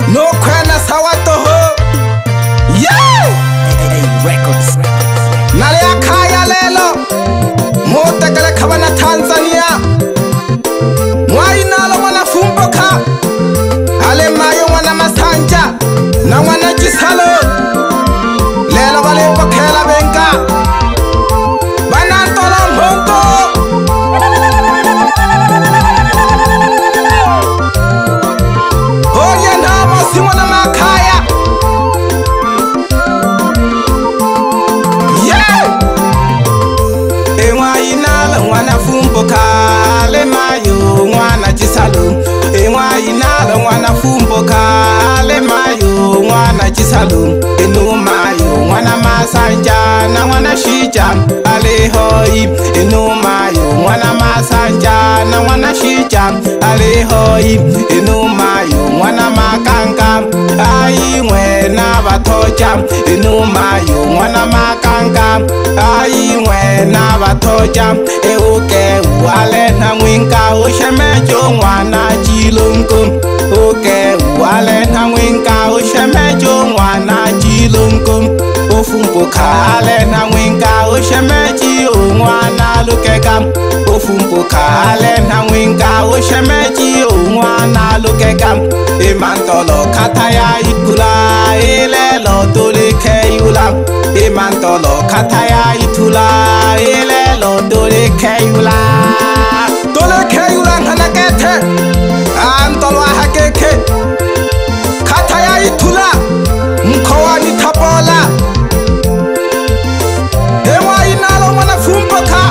no kwena sawato ho yeah Records. nale akaya lelo motekele khabana Tanzania mwai nalo mwana fumboka ale mayo mwana masanja na mwana Chisalo lelo bale bokhela benka banantola mhonto oye ndamo simona makaya yeah emwai nalo mwana fumboka ale mayo mwana Chisalo emwai nalo mwana fumboka ale mayo mwana Chisalo enu mayo mwana masanja na mwana shija ale hoi enu mayo mwana masanja na mwana shija ale hoi enu mayo mwana makanga ai mwena batoja enu mayo mwana makanga ai mwena batoja euke wale na mwinka ushemejo mwana Chilungu uke wale na mwinka ushemejo mwana Chilungu ofumbuka ale na mwinka ushemeji mwana Lukeka ofumbuka ale na mwinka ushemeji mwana Lukeka imantolo kataya itula ilelo tulike yula imantolo kataya itula ilelo tulike yula tulike yula nganakete antolo hakeke kataya itula mkoa ni tabola ewa inalo mwana fumboka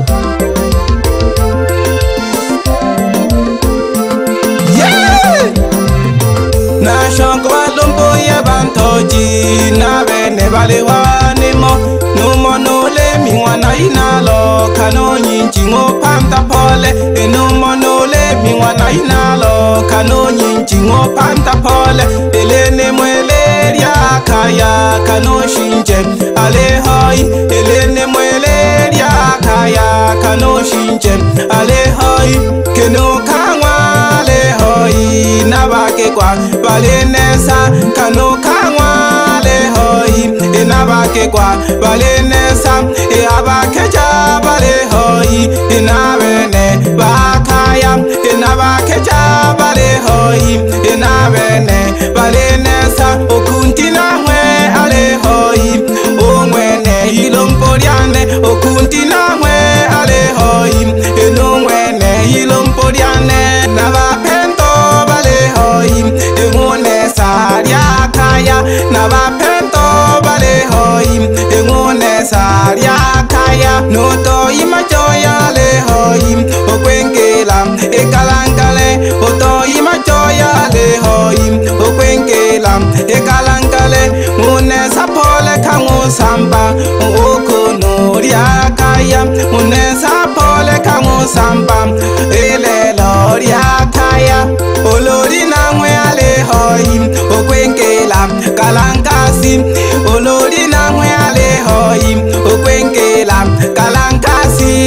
yeah na shonko balombo ya bantoji na bene bale wanimo numo nole mi mwana inalo kano nyinji ngo panta pole numo nole mi mwana inalo kano nyinji ngo panta pole elene mweleria kaya kano shinje ale hoi elene mweleria kaya kano shinje ale hoi keno kangwa ale hoi nabake kwa balenesa kano kangwa ale hoi enabake kwa balenesa e abake ja bale hoi enabene bakaya enabake ja bale hoi enabene balenesa okuntina hwe ale hoi omwene ilomporiane okuntina hwe ale hoi enumwene ilomporiane nabapento bale hoi engunesa ryakaya nabapento bale hoi engunesa ryakaya noto imajoya le hoi okwenkela ekalangale oto imajoya le hoi okwenkela ekalangale munesa pole kango samba okono ryakaya munesa pole kango samba elelo ryakaya olori nangwe ale hoi okwenkela kalankasi olori nangwe ale hoi okwenkela kalankasi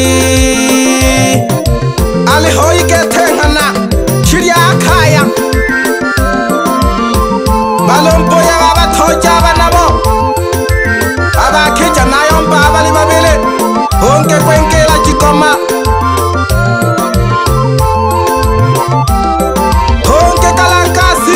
ale hoi ketengana chiria kaya balompo ya baba toja banabo abakija nayo mba bali babele onke kwenkela chikoma onke kalankasi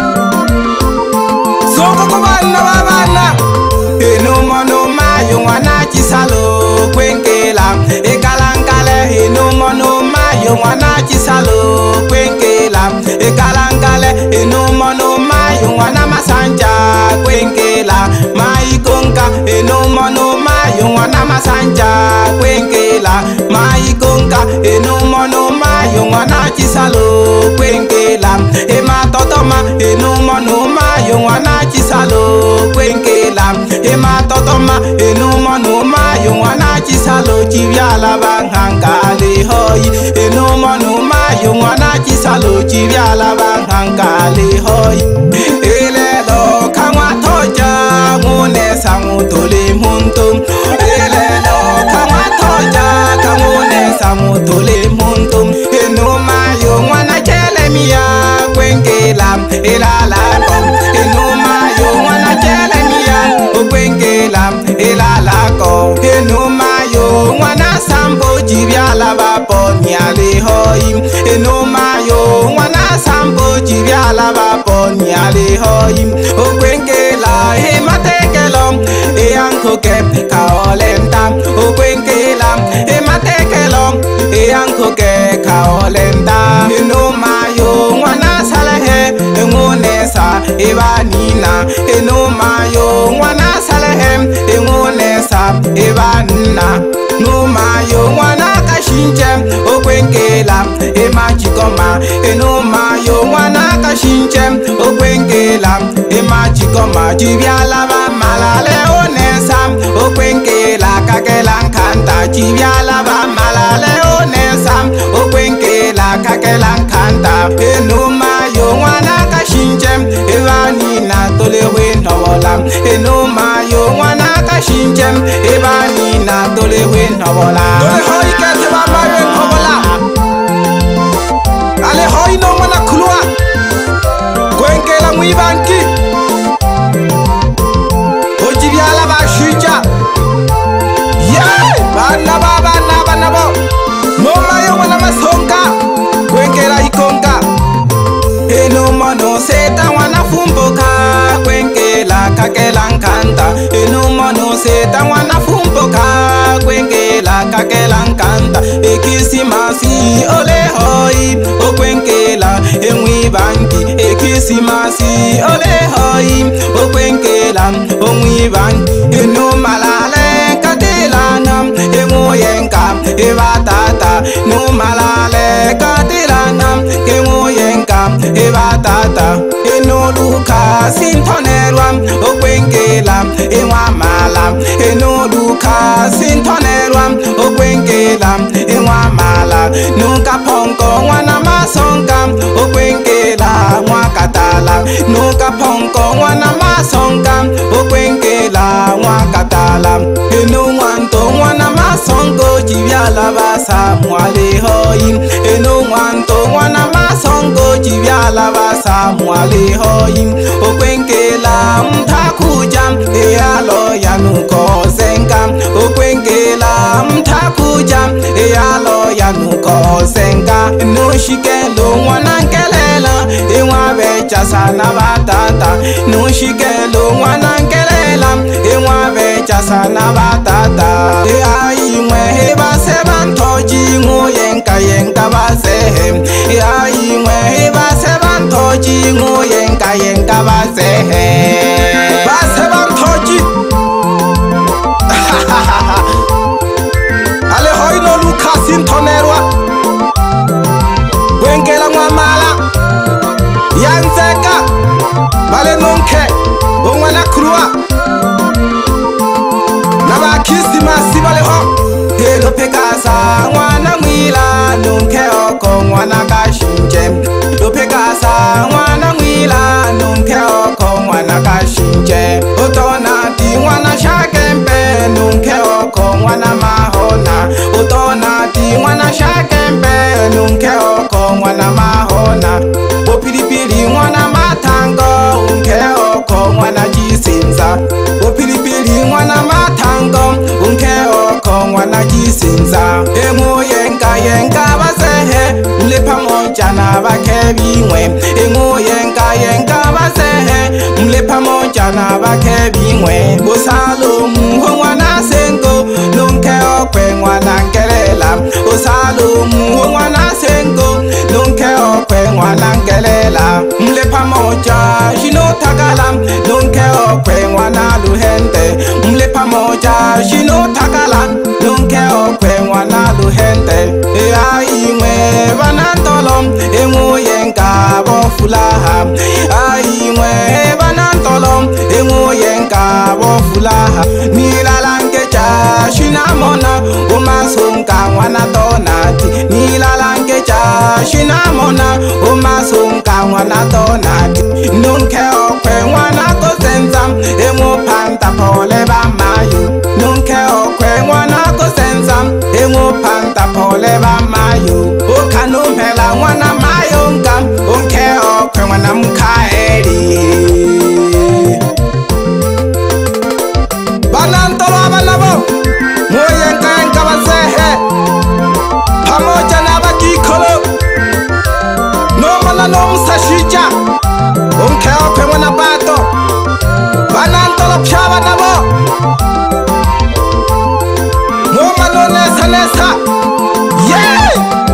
soko kubana babana enumo no mayo mwana Chisalo kwenkela ekalankale enumo no mayo mwana Chisalo kwenkela ekalankale enumo no mayo mwana masanja kwenkela maikonka enumo no mayo mwana masanja kwenkela maikonka enumo no mayo mwana Chisalo kwenkela ematotoma enumo no mayo mwana Chisalo kwenkela ematotoma enumo no mayo mwana Chisalo chivyala banhankale hoi enumo no mayo mwana Chisalo chivyala banhankale hoi elelo kangwa toja munesa mutole muntu elelo kangwa toja kamunesa mutole muntu enumo mayo mwana Jeremia kwenkela elala wana sambo jibyala bapo nyale hoim eno mayo wana sambo jibyala bapo nyale hoim okwenkela he matekelom e anko ke kaolenta okwenkela he matekelom e anko ke kaolenta eno mayo wana salehe engonesa ebanina eno mayo wana salehe engonesa ebanina no mayo wana kashinje okwenkela emachikoma eno mayo wana kashinje okwenkela emachikoma jibyala ba malale onesa okwenkela kakela nkanta jibyala ba malale onesa okwenkela kakela nkanta eno mayo wana kashinje ebanina tolewe ndobola eno mayo wana kashinje ebanina tolewe ndobola tole hoy kete ba mayo ndobola ale hoy no mana kulwa kwenkela mwibanki ojibyala ba shuja ye bana bo no mayo wana masonga kwenkela ikonga eno mono seta wana fumboka kwenkela kakela nkanta eno mono seta wana fumboka kwenkela kakela nkanta ekisimasi ole hoi okwenkela enwibanki ekisimasi ole hoi okwenkela onwibanki eno malale katilana emoyenka ebatata no malale katilana emoyenka ebatata eno luka sintonerwa okwenkela enwamala eno luka sintonerwa okwenkela enwamala nuka ponko wana masonga okwenkela mwakatala nuka ponko wana masonga okwenkela mwakatala eno wanto wana masongo jibyala basa mwale hoyi eno wanto wana masongo jibyala basa mwale hoyi okwenkela mtakuja eyalo yanuko zenga okwenkela mtakuja eyalo yanuko zenga no shikelo wana nkelela enwabecha sana batata no shikelo wana nkelela enwabecha sana batata ayimwe hebase bantoji ngoyenka yenka basehe ayimwe hebase bantoji ngoyenka yenka basehe base bantoji ale hoy no lukasin tonerwa kwenkela mwamala yanzeka bale nonke ongwana krua naba kisimasi bale ho helo pekasa mwana mwila nonke oko mwana kashinje lopekasa mwana mwila nonke oko mwana kashinje otona ti mwana shakembe nonke oko mwana mahona otona ti mwana shakembe nonke oko mwana mahona opilipili mwana matango unke oko mwana jisinza opilipili mwana matango unke oko mwana jisinza emoyenka yenka basehe mlepa moja na bakebimwe emoyenka yenka basehe mlepa moja na bakebimwe osalomu mwana sengo nonke okwe mwana nkelela osalomu mwana sengo nonke okwe mwana nkelela mlepa moja shino takala nonke okwe mwana luhente mlepa moja shino takala nonke okwe mwana luhente ayimwe banantolom emoyenka bofulaha ayimwe banantolom emoyenka bofulaha nilalankecha shinamona umasonka mwana tonati nilalankecha shinamona umasonka mwana tonati nonke okwe mwana kosenza emopanta pole bamayo nonke okwe mwana kosenza emopanta pole bamayo okanomela mwana mayonga onke okwe mwana mkaeli banantolo abanabo moyenka enka base Vanessa. Yeah.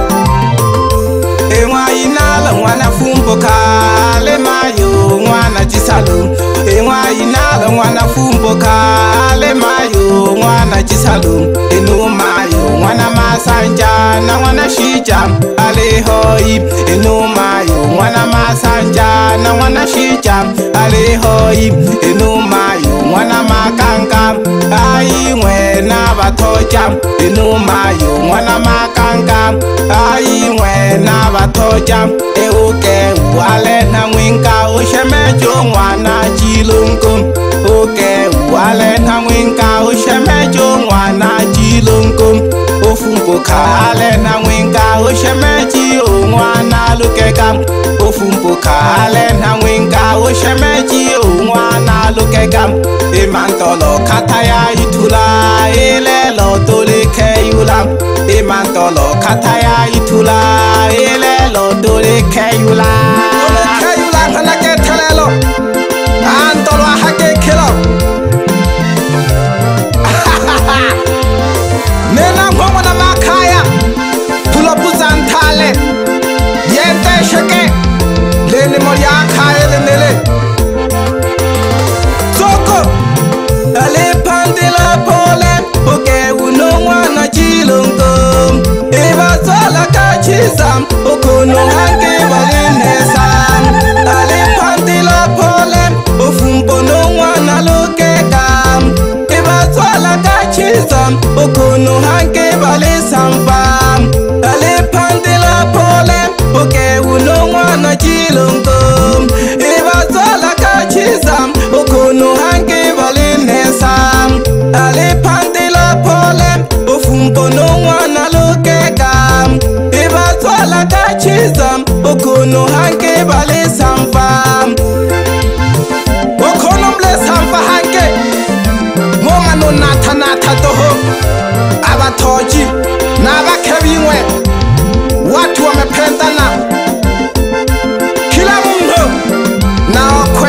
Ewa inala wana fumbo kale mayo wana jisalu. Ewa inala wana fumbo kale mayo wana jisalu. Enu mayo wana masanja na wana shija alehoi. Enu mayo wana masanja na wana shija alehoi. Enu mayo wana makanga ai wena batoja. Enu mayo wana makanga ai wena batoja. Euke wale na mwinga ushemejo wana jilunkum. Oke wale na mwinga ushemejo wana jilunkum. Ofumpo kale na mwinga ushemeji wana lukeka. Ofumpo kale na mwinga ushemeji wana lukeka. Imantolo kataya itula ilelo tolike yula. Imantolo kataya itula ilelo tolike yula. Tolike yula kanake telelo. Antolo hake kilo. Nena mwa na makaya. Pula puzantale. Yente sheke. Lene moria kaya lenele. Soko. Ale pandela pole. Oke uno wana jilungo. Eva sola kachisam. Okono hange walinesam. Ale pandela pole. Ofumpo no wana lokekam. Eva sola kachisam. Okono hange walisam fam. Ale pandela pole. Oke uno wana jilungo. Eva sola kachisam. Okono hange walinesam. Ale pandela pole. Ofumpo no wana lokekam. Eva sola kachisam. Okono hange walisam fam. Okono blessam fa hange. Moma no nata nata toho. Abatoji na abakebiwe. Watu wamependana. Kila mundu na okwe.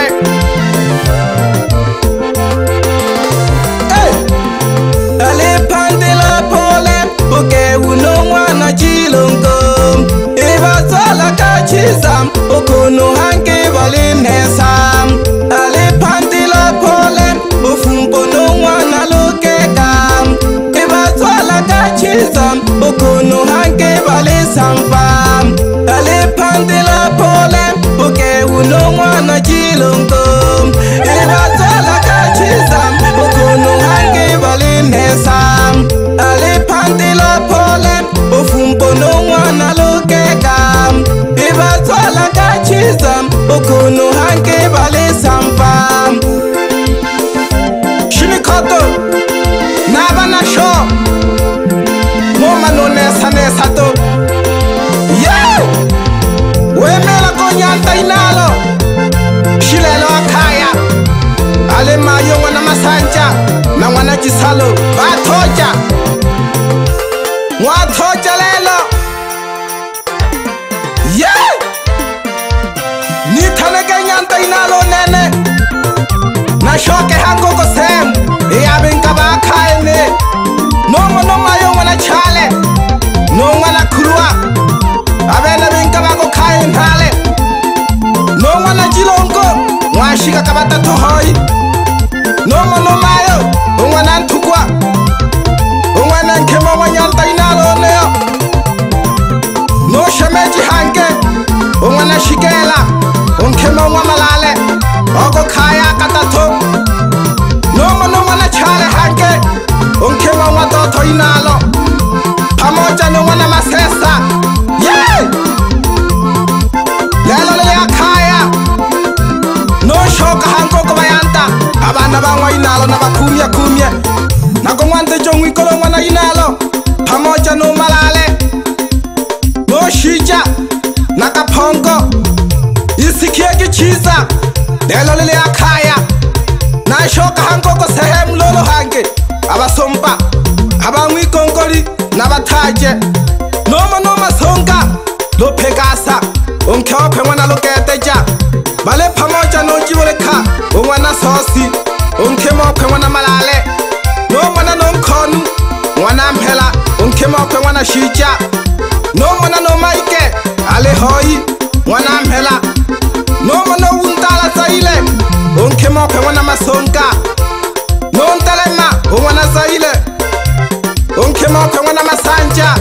Hey. Ale pandela pole. Oke uno wana jilungo. Eva sola kachisam. Okono hange walinesam. Ale pandela pole. Ofumpo no wana lokekam. Eva sola kachisam. Okono hange walisam fam. Ale pandela pole. Oke uno wana jilungo. Eva sola kachisam. Okono hange walinesam. Ale pandela pole. Ofumpo no wana lokekam. Eva sola kachisam. Okono hange walisam fam. Shinikoto Naba na show Moma no nesa nesa to. Yeah. Wemela konyanta inalo. Shilelo akaya. Ale mayo wana masanja na wana jisalo. Batoja Mwatoja lelo. Yeah. Nitanege nyanta inalo nene. Na shoke hango ko sem. Eyabenka bakaene. Nomo no mayo wana chale. No wana kurua. Abena benka bako kain hale. No wana jilongo. Mwashika kabata tohoi. Nomo no mayo. Wana ntukwa. Wana nkema wanyanta inalo neo. No shemeji hange. Wana shikela. Nkema wamalale. Ogo kaya katato. Nomo no wana chale hange. Unkema watoto inalo. Pamoja no wana masesa. Yeah. Lelo le akaya. No shoka hango kubayanta. Abana bangwa inalo na bakumya kumye. Na kongwante jongwi kolo wana inalo. Pamoja no malale. No shija. Na kapongo. Isikie kichiza. Lelo le akaya. Na shoka hango ko sehemu lolo hange. Abasompa abangwi konkoli nabataje. Noma songa lo pegasa. Unkyope mwana lo keteja. Bale pamoja no jiboleka. Mwana sosi. Unkemope mwana malale. No mwana no nkonu. Mwana mpela. onkema kwe wana shija no mona no maike ale hoi wana mhela no mona untala zaile onkema kwe wana masonka no ntalema wana zaile onkema kwe wana masanja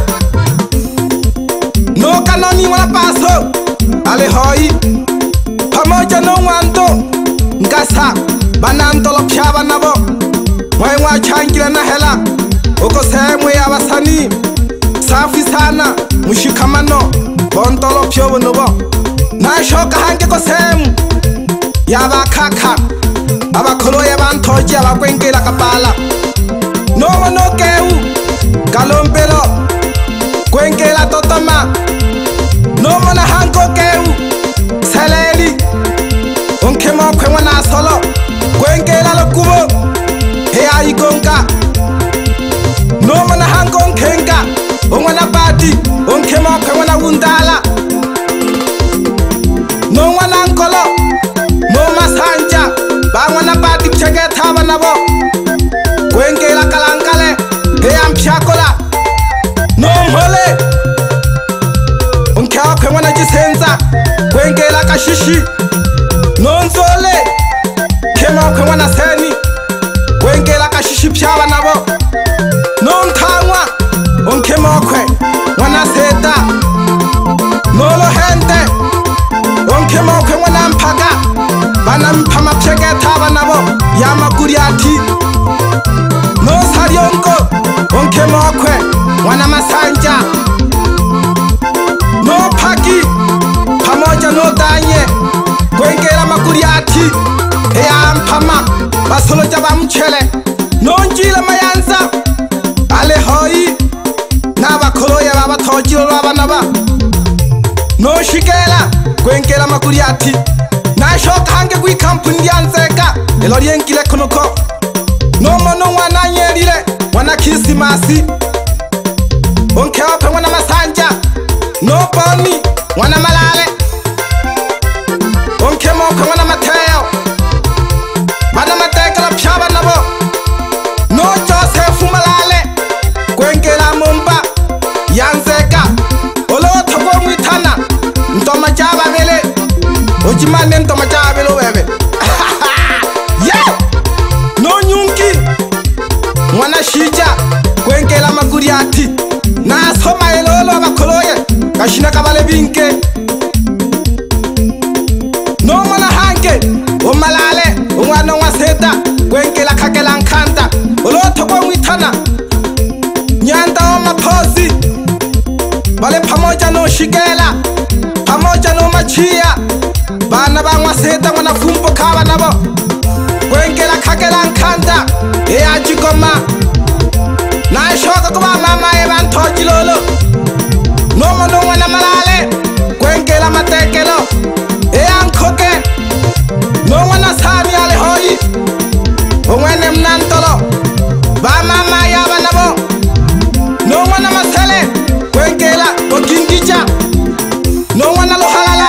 no kanoni wana paso ale hoi pamoja no wanto ngasa banantolo pyaba nabo mwa changila na hela oko semwe abasani safi sana mushikamano bontolo pyobo nobo na shoka hange ko semu yaba kaka abakholo yabantoje abakwengela kapala no no keu kalompelo kwengela totoma no mona hanko keu seleli onkemo kwengwa na solo kwengela lokubo he aikonka no mana hankon kenka ongwana bati onkema kwengwana undala no mwana nkolo no masanja bangwana bati cheketha banabo kwengela kalankale he ampyakola no mhole onkya kwengwana jisenza kwengela kashishi no nzole kema kwengwana seni kwengela kashishi pyaba nabo nontangwa onkemokwe mwana seta nolo hente onkemokwe mwana mpaka bana mpama pyeketha banabo yamakuriati no sarionko onkemokwe mwana masanja no paki pamoja no danye kwengela makuriati eya mpama basolo jaba mchele nonjila mayanza ale hoi nabakholo yababathojilo lwabanaba noshikela kwengela makuriati nashoka hange kwikampuni yanzeka elo lyenkile khonoko nomono mwana nyelile mwana krisimasi onkeophe mwana masanja noboni mwana malale onkemokhe mwana matheo bana matekela pyaba nabo no Joseph malale kwengela mumba yanzeka olo thoko mwithana ntoma jaba bele ojimane ntoma jaba bele bebe yeah no nyunki mwana shija kwengela maguriati na soma elolo abakholoye kashina kabale binke no mwana hanke o malale umwana waseta kwengela khakela nkhanta olotho kwamwithana nyanda wa maphosi bale pamoja no shikela pamoja no machiya bana bangwaseta mwana fumpo khaba nabo kwengela khakela nkhanta eyajikoma na shoka kuba mama ebanthojilolo no mono mwana malale kwengela matekelo eyankhoke no mwana sami ale hoi ongwene mnantolo ba mama yaba nabo no mwana masele kwengela okindija no mwana lohalala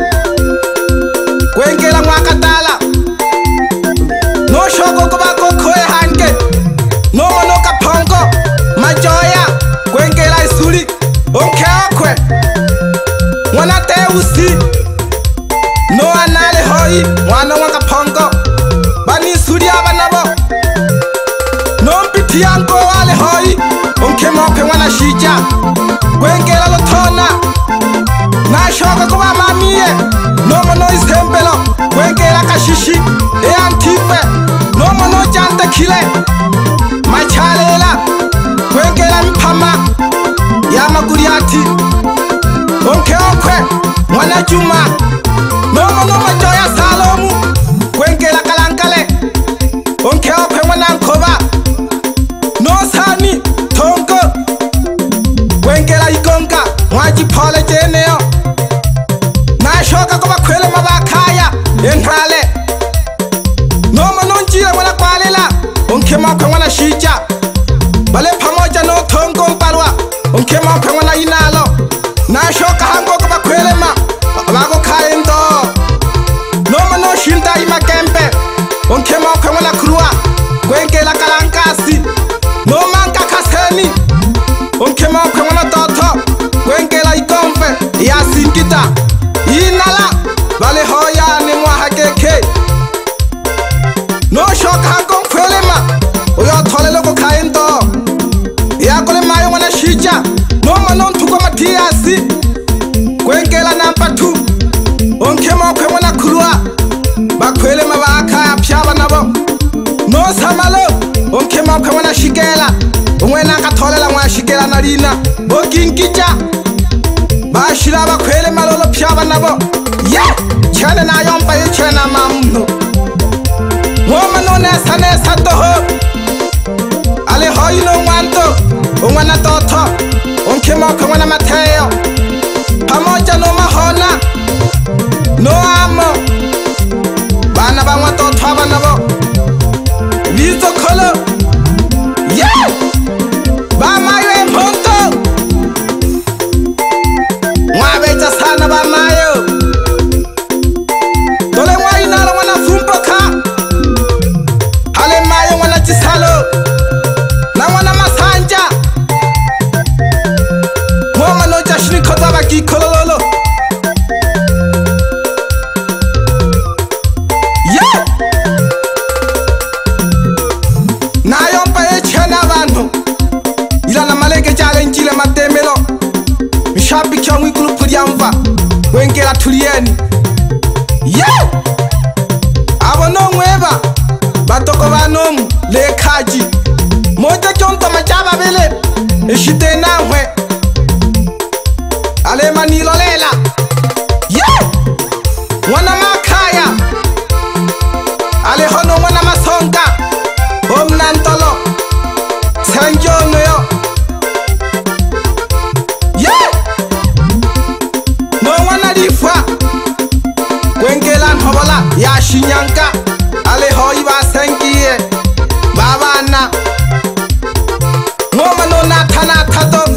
kwengela mwakatala no shoko kuba kokhoe hanke no mono kaphonko majoya kwengela isuli onkeokwe mwana teusi no anale hoi mwana wakaphonko bani suria banabo nompiti yanko wale hoi onkemokwe mwana shija kwengela lothona na shoka kuba mamiye nomo no isempelo kwengela kashishi eyantipe nomo no jante khile machalela kwengela mphama ya maguriati onkeokwe mwana juma nomo no majoya salomu kwengela kalankale onkeokwe mwana nkhoba no sani thonko kwengela ikonka mwaji phole jeneo na shoka kuba khwele mabakhaya enhale nomo no njile mwana kwalela onkemokwe mwana shija bale pamoja no thonko mpalwa onkemokwe mwana inalo na shoka hango kuba khwele ma bako khaendo nomo no shinda imakempe onkemokwe mwana krua kwengela kalankasi no manka khaseni ya sinkita inala bale hoya ni mwa keke no shock ha kon kwelema oyo thole loko khaendo ya kole mayo mwana shija no manon thuko mathiasi kwenkela number 2 onkema kwe mwana khulwa bakhwelema bakha aphyaba nabo no samalo onkema kwe mwana shikela umwena akatholela mwa shikela nalina bokinkija bashira bakhwele malolo phyaba nabo ye chane na yompa ye chena mamno ngoma no nesa nesa toho ale hoyino ngwanto ungwana totho onkema kwe mwana Matheo pamoja no mahona no amo bana bangwa totho abana bo bizo kholo ye ba mayo mponto ngwabeja sana ba mayo tole ngwa inala mwana fumpoka hale mayo mwana Chisalo na mwana Masanja ngoma no jashini khota ba ki khololo ye nayo mpa e chena abantu ilana maleke challenge le matemelo mishapi kyangwe ikulu yamva wenkela thulieni ye abo no nweba batoko banomu le khaji moja chonto machaba bele eshite nahwe ale manilo lela ye wana Makhaya ale hono wana Masonga omnantolo sanjono yo ye no wana Lifwa kwenkela nhobola ya Shinyanka ale hoyi basengiye babana ngoma no nathana thato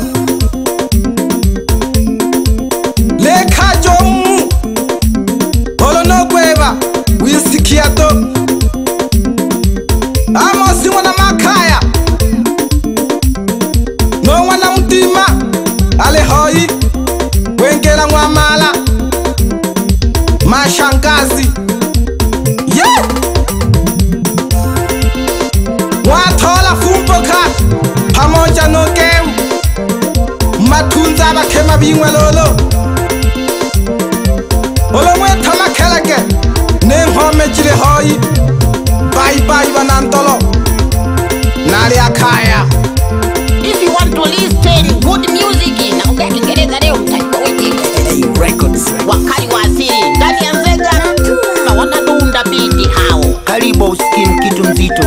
lekha jomu holo no kweba wisikiato amosi wana Makhaya no wana Mtima ale hoyi kwenkela ngwamala mashangazi ye wathola Fumpoka pamoja no game mathunza bakhema bingwe lolo olomwe thama kheleke ne ngome jile hoyi bye bye banantolo nali akhaya. If you want to listen good music na ongea Kiingereza leo utakuwa wewe Records wakali wa asili ndani ya Nzega na wanadunda biti hao. karibu usikie kitu mzito.